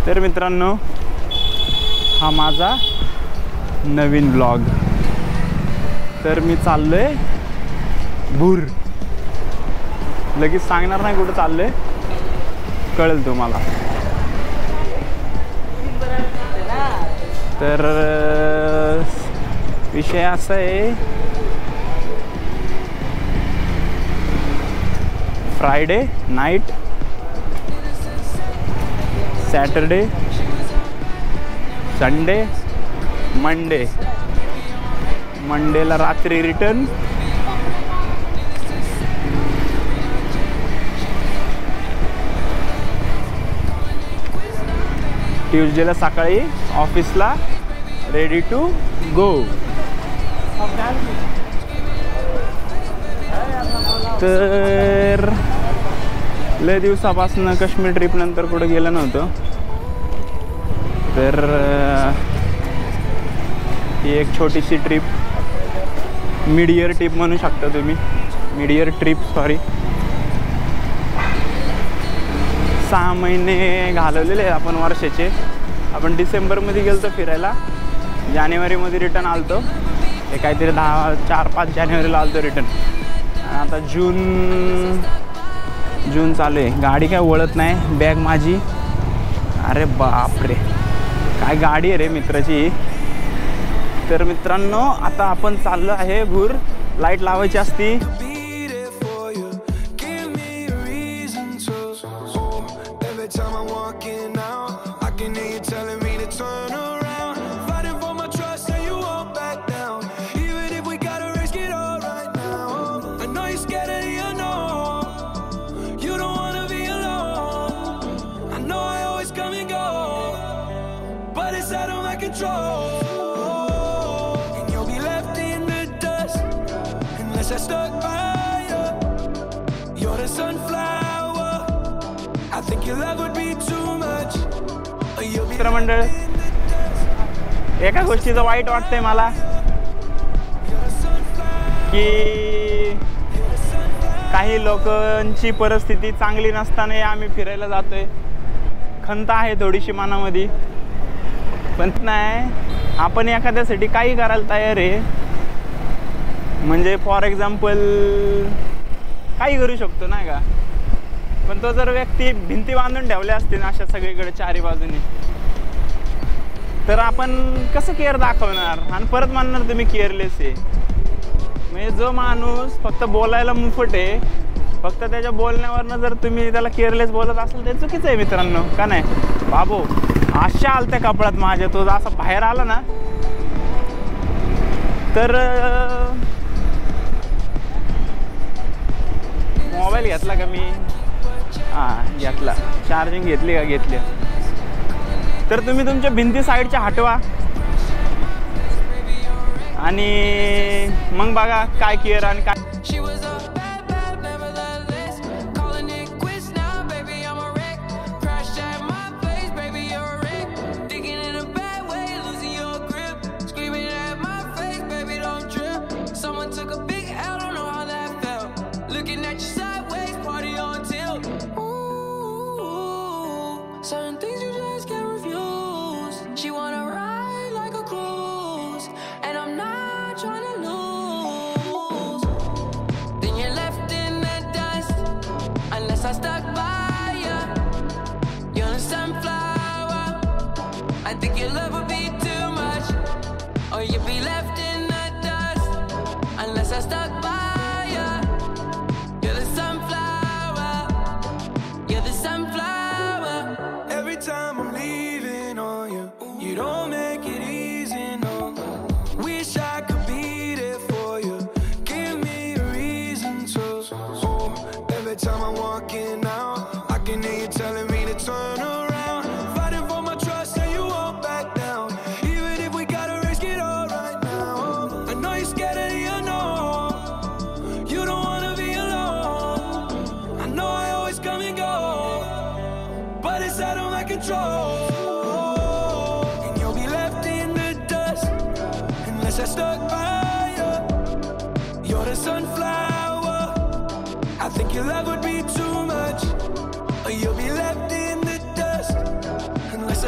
तर मित्रांनो, हा माझा नवीन ब्लॉग. तर मी चाललोय भूर. लगेच सांगणार नाही कुठं चाललोय, कळेल तुम्हाला. तर विषय असा आहे, फ्रायडे नाईट, सॅटरडे, संडे, मंडेला रात्री रिटर्न, ट्यूजडेला सकाळी ऑफिसला रेडी टू गो. तर लय दिवसापासून काश्मीर ट्रिप नंतर कुठं गेलं नव्हतं. तर ही एक छोटीशी ट्रिप, मिड इयर ट्रिप म्हणू शकता तुम्ही. Mid year trip, sorry. 6 महिने घालवलेले आहेत आपण वर्षाचे. आपण डिसेंबरमध्ये गेलो होतो फिरायला, जानेवारीमध्ये रिटर्न आलतो. हे काहीतरी 4-5 जानेवारीला आलतो रिटर्न. आणि आता जून चालू आहे. गाडी काय वळत नाही, बॅग माझी. अरे बापरे, काय गाडी आहे रे मित्राची. तर मित्रांनो, आता आपण चाललो आहे भूर. लाईट लावायची असती. मित्रमंडळ, एका गोष्टीचं वाईट वाटतंय मला, की काही लोकांची परिस्थिती चांगली नसताना आम्ही फिरायला जातोय. खंत आहे थोडीशी मनामध्ये, पण नाही, आपण एखाद्यासाठी काही करायला तयार आहे. म्हणजे फॉर एक्झाम्पल काही करू शकतो नाही का. पण तो जर व्यक्ती भिंती बांधून ठेवल्या असतील अशा सगळीकडे चारी बाजूनी, तर आपण कसं केअर दाखवणार. आणि परत म्हणणार तुम्ही केअरलेस आहे. म्हणजे जो माणूस फक्त बोलायला मुफट आहे, फक्त त्याच्या बोलण्यावरनं जर तुम्ही त्याला केअरलेस बोलत असाल ते चुकीचं आहे मित्रांनो, का नाही. बाबो, अशा आलत्या कपड्यात माझ्या, तो असा बाहेर आला ना तर मोबाईल घेतला का मी, हां घेतला. चार्जिंग घेतली का, घेतली. तर तुम्ही तुमच्या भिंती साईडच्या हटवा आणि मग बघा काय केअर आणि काय. Stuck by you, you're the sunflower. I think your love would be too much, or you'll be left in the dust unless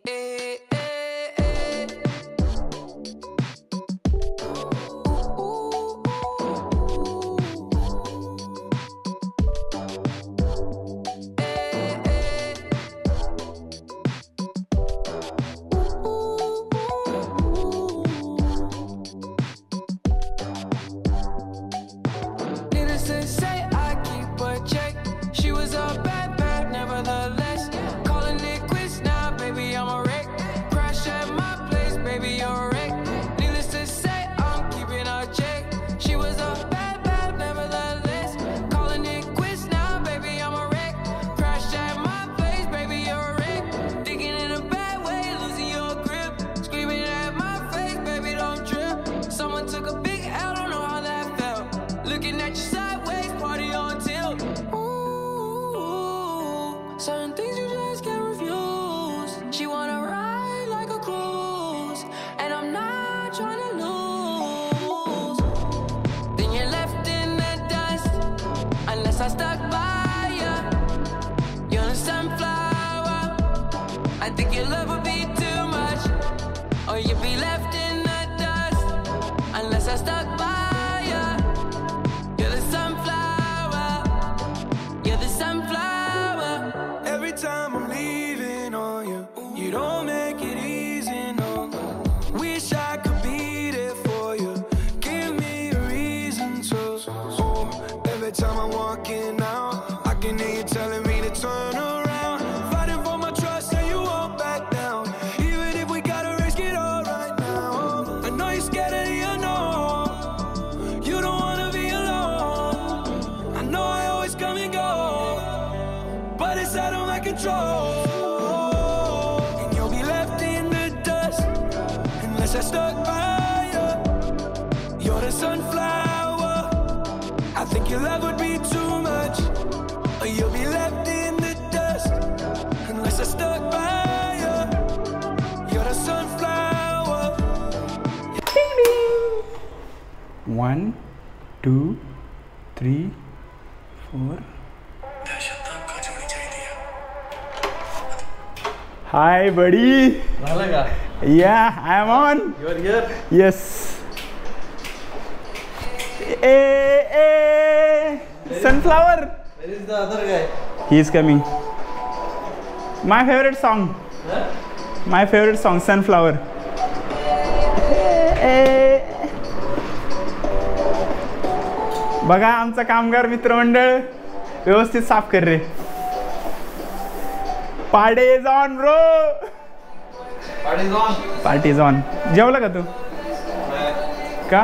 Needless to say, I keep a check. She was a bad, bad, nevertheless. Calling it quits now, baby, I'm a wreck. Crash at my place, baby, you're a wreck. Needless to say, I'm keeping a check. She was a bad, bad, nevertheless. Calling it quits now, baby, I'm a wreck. Crash at my place, baby, you're a wreck. Thinking in a bad way, losing your grip. Screaming at my face, baby, don't trip. Someone took a big L, don't know how that felt. Looking at you sideways, party on tilt. Ooh, certain things you just can't refuse. She wanna ride like a cruise, and I'm not trying to lose. Then you're left in the dust, unless I stuck by ya. You're a sunflower. I think your love would be too much, or you'd be left in the dust, unless I stuck by ya. You're the sunflower. You're the sunflower. Every time I'm leaving on you, you don't make it easy, no. Wish I could be there for you. Give me a reason to. Oh, every time I'm walking out, I can hear you telling me to turn around. Fighting for my trust and you won't back down. Even if we gotta risk it all right now. I know you're scared of the unknown. You don't wanna be alone. I know I always come and go, but it's out of my control. And you'll be left in the dust unless I stuck by you. You're the sunflower. I think your love would be too much, or you'll be left in the dust unless I stuck by you. You're the sunflower. 1 2 3 4 Hi buddy. झालं का? Yeah, I am on. You are here? Yes. Sunflower. Where is the other guy? He is coming. My favorite song. Huh? My favorite song, Sunflower. बघा आमचा कामगार मित्रमंडळ व्यवस्थित साफ कर रे. Party is on bro. Party is on. Party is on. जेवला का तू? का?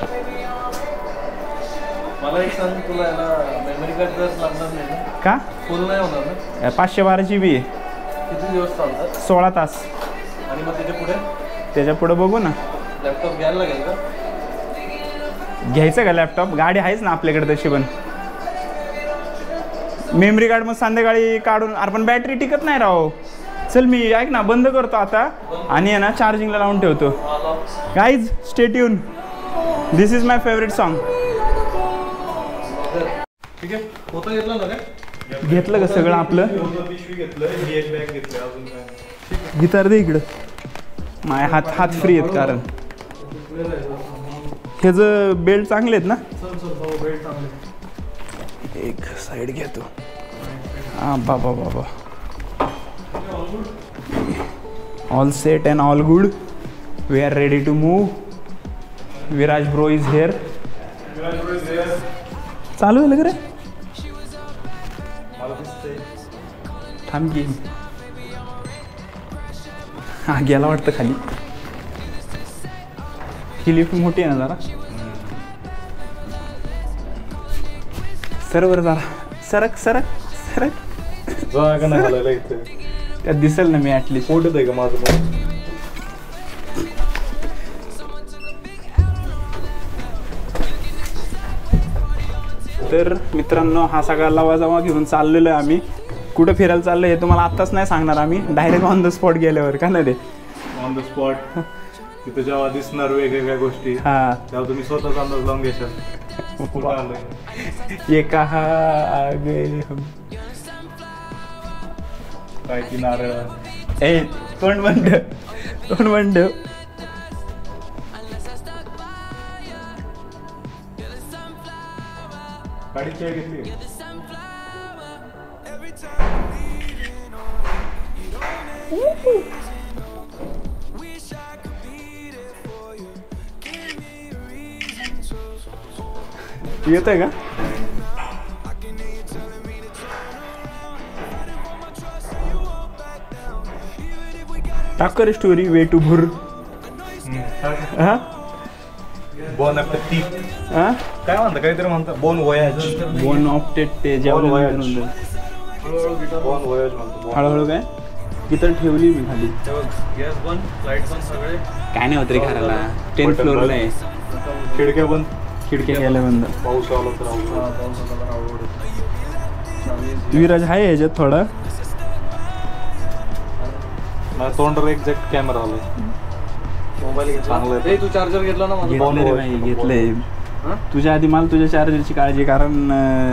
मला एक सांग, तुला याला मेमरी कार्ड जर लागणार नाही ना? का? फुल नाही होणार ना? 512 GB आहे. किती दिवस चालतात? 16 तास. आणि मग त्याच्या पुढे बघू ना. लॅपटॉप घ्यायला लागेल का? घ्यायचं का लॅपटॉप? गाडी आहेच ना आपल्याकडे तशी, पण मेमरी कार्ड मग संध्याकाळी काढून. अरे पण बॅटरी टिकत नाही राव. चल मी ऐक ना, बंद करतो आता आणि आहे ना चार्जिंगला लावून ठेवतो. Guys stay tuned. This is my favourite song. ठीक आहे, फोटो घेतला ना रे? घेतलं का सगळं आपलं? पिशवी घेतलं, एक बॅग घेतली, अजून काय? गिटार दे इकडं. माझे हात फ्री आहेत कारण ह्याचं बेल्ट चांगले आहेत ना. बेल्ट चांगले. एक साईड घेतो. हां बाबा बाबा. All set and all good. We are ready to move. Viraj bro is here. चालू आहे रे. थांब की. हा गेला वाटतं खाली. ही लिफ्ट मोठी आहे ना जरा. सरवर जरा. सरक सरक सरक. जागा नाही घालायला इथे. त्यात दिसेल ना मी ॲटलिस्ट. फोटो आहे का माझं? तर मित्रांनो, हा सगळा लवाजमा घेऊन चाललेलो आहे आम्ही. कुठं फिरायला चाललं हे तुम्हाला आत्ताच नाही सांगणार आम्ही. डायरेक्ट ऑन द स्पॉट गेल्यावर. का नाही रे? On the spot. तिथे जेव्हा दिसणार वेगवेगळ्या गोष्टी, हा, तेव्हा तुम्ही स्वतःच अंदाज लावून घेशाल. ये कहा आ गए हम. काय की नारळ. ए तोंड बंद तोंड बंद. गाडी चेक घेतली. येत आहे का? टाक कर स्टोरी वे टू भुर. हा बोन ती हा काय म्हणतात काहीतरी म्हणतात बोन वयाज. बोन ऑफ ते जेवण voyage. बोन वयाज म्हणतो. हळूहळू काय गिटार ठेवली मी खाली. गॅस बंद लाईट बंद सगळे. काय नाही होत रे घराला. 10th फ्लोअरला आहे. खिडक्या बंद. खिडक्या गेल्या बंद. पाऊस आला तर अवघड. विराज आहे ह्याच्यात थोडा. माझ्या तोंडाला एक्झॅक्ट कॅमेरा आलाय. मोबाईल चांगला आहे. तू चार्जर घेतला ना माझा? घेतलंय रे बाई, घेतलंय. तुझ्या आधी मला तुझ्या चार्जरची काळजी. कारण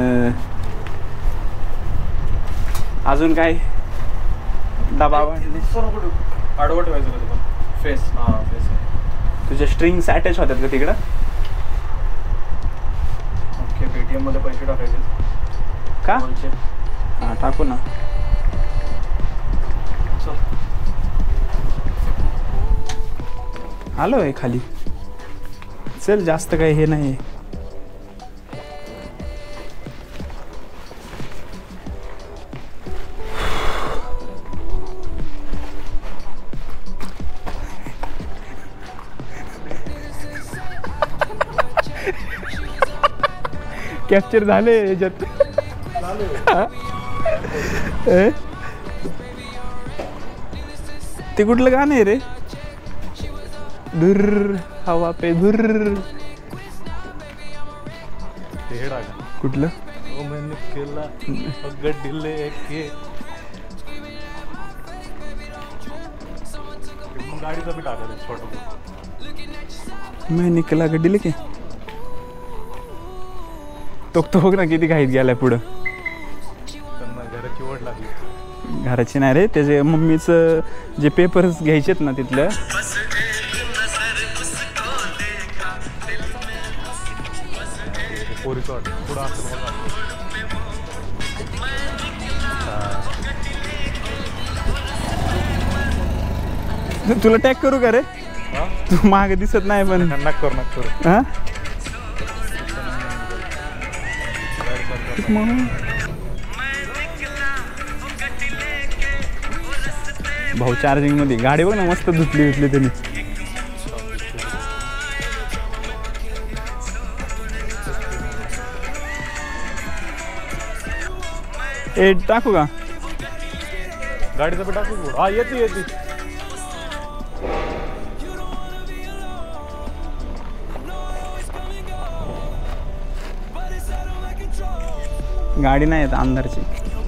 अजून काय दबाव आडवट व्हायचं का तुला? फेस. हां फेस. तुझ्या स्ट्रिंग्स अटॅच होतात का तिकडं? ओके. पेटीएम मध्ये पैसे टाकायचे का? कॉलचे. हां टाकू ना. आलो आहे खाली. चल जास्त काही हे नाही. कॅप्चर झाले याच्यात. ते कुठलं गाणं आहे रे? धुर हवा पे धुर. हे टाका. कुठलं? ओ मैंने केला गड्डिले के. गाडीचा बी टाकायचं छोटं. मी निकला गड्डीले की तो बघ ना किती घाईत गेलाय पुढं. त्यांना घराची ओढ लागली. घराची नाही रे, त्याचे मम्मीचं जे पेपर्स घ्यायचेत ना तिथलं. पोरीचं वाटतं पुढं असं बघा. तुला टॅग करू का रे? तू मागे दिसत नाही पण. नक करू. हा भाऊ चार्जिंग मध्ये गाडी बघ ना मस्त धुतली त्यांनी. ए टाकू का? गाडीचा बी टाकू. हा येते. गाडी नाही येत अंधारची.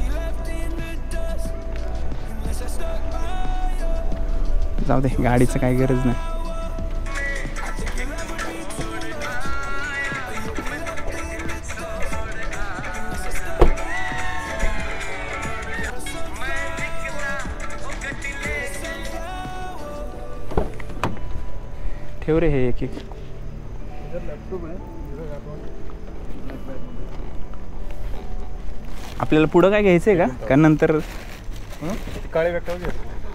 जाऊ दे, गाडीचं काही गरज नाही. ठेव रे हे एक एक. आपल्याला पुढं काय घ्यायचंय का नंतर? काळे व्यक्त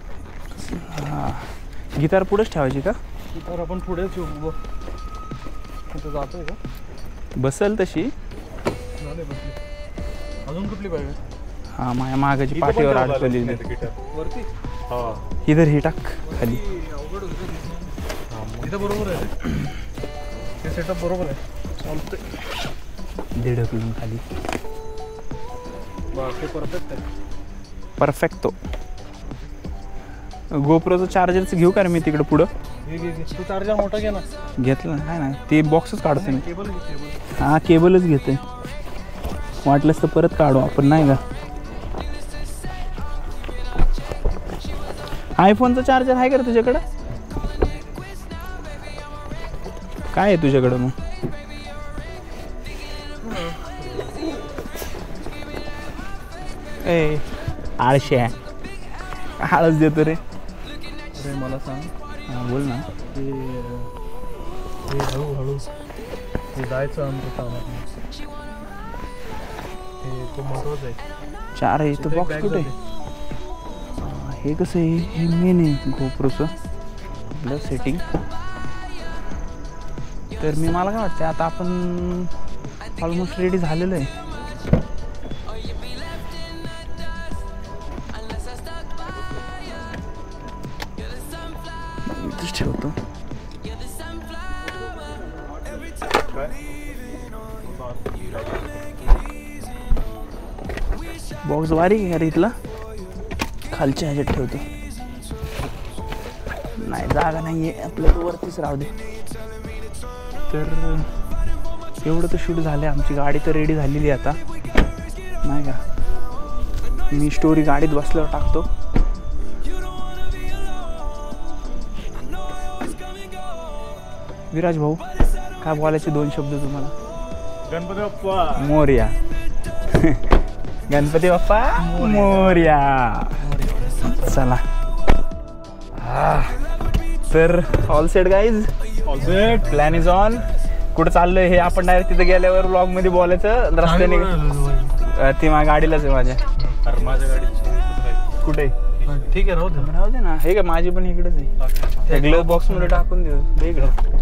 गिटार पुढंच ठेवायची का? तर आपण पुढेच येऊ. तिथं जातोय का? बसल तशी. झाले बसली. अजून कुठली पाहिजे? हा माझ्या मागाची पाठीवर अडकवली. वरती. हा इधर ही टाक खाली. अवघड होतं. इथं बरोबर आहे. ते सेटअप बरोबर आहे. चालतंय. दे ढकलून खाली. ते परफेक्ट आहे. परफेक्टो. गोप्रोचं चार्जरचं घेऊ का रे मी तिकडं पुढं? घे. तू चार्जर मोठा घे ना. घेतलं नाही ना, ते बॉक्सच काढतो मी. केबल. हा केबलच घेतोय. वाटलंच तर परत काढू आपण, नाही का? आयफोनचं चार्जर आहे का रे तुझ्याकडं? काय आहे तुझ्याकडं मग? ए आळश्या हळद देतो रे. अरे मला सांग बोल ना. ते हळूहळू हे जायचं अमृतावर हे खूप महत्वाचं आहे. 4 आहे इथं. बॉक्स कुठे आहे? हे कसं आहे? हे मेन आहे गोप्रोचं आपलं सेटिंग. तर मला काय वाटतं आता आपण ऑलमोस्ट रेडी झालेलो आहे. इथंच ठेवतो. बॉक्स बारीक आहे का इथला? खालच्या ह्याच्यात ठेवतो. नाही जागा नाही आहे आपल्याला, वरतीच राहू दे. तर एवढं तर शूट झालं आहे. आमची गाडी तर रेडी झालेली आहे आता, नाही का? मी स्टोरी गाडीत बसल्यावर टाकतो. विराज भाऊ, काय बोलायचे 2 शब्द तुम्हाला? गणपती बाप्पा मोरया. गणपती बाप्पा मोरया. चला. तर all set guys, all set. Plan is on. कुठं चाललंय हे आपण डायरेक्ट तिथे गेल्यावर व्लॉग मध्ये बोलायचं. रस्त्याने ती माझ्या गाडीलाच आहे माझ्या. अरे माझ्या गाडीची कुठे? ठीक आहे, राहू दे. राहू दे ना. हे का माझी पण इकडेच आहे. ग्लोव बॉक्स मध्ये टाकून देऊ दे इकडं.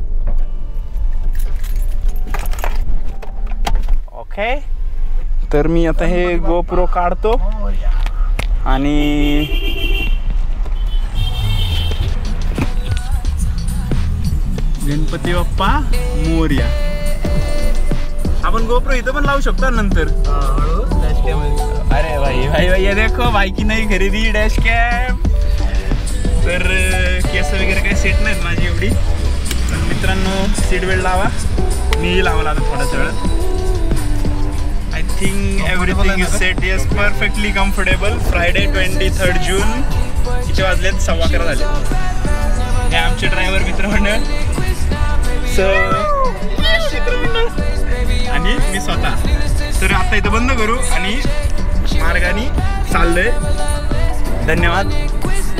ओके. तर मी आता हे गोप्रो काढतो आणि गणपती बाप्पा मोरया. आपण गोप्रो इथं पण लावू शकतो नंतर. अरे भाई भाई भाई ये देखो भाई की नई खरेदी डॅश कॅम. तर केस वगैरे काही सेट नाहीत माझी एवढी, पण मित्रांनो सीट बेल्ट लावा. मीही लावायला आता थोड्याच वेळात. I think everything is set. Yes, perfectly comfortable. Friday 23 June. किती वाजलेत? 11:15 झाले. हे आमचे ड्रायव्हर मित्रमंडळ आणि मी स्वतः. तर आता इथं बंद करू आणि मार्गाने चाललोय. धन्यवाद.